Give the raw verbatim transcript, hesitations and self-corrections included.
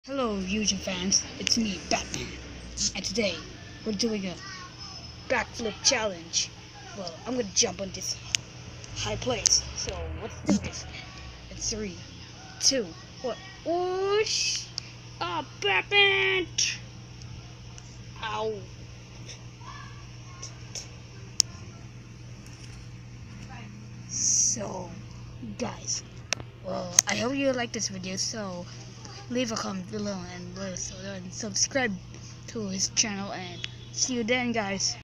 Hello YouTube fans, it's me, Batman, and today we're doing a backflip challenge. Well, I'm gonna jump on this high place, so let's do this. It's three, two, one, whoosh! Ah, Batman! Ow! So, guys, well, I hope you like this video, so leave a comment below and let us know and subscribe to his channel, and see you then, guys.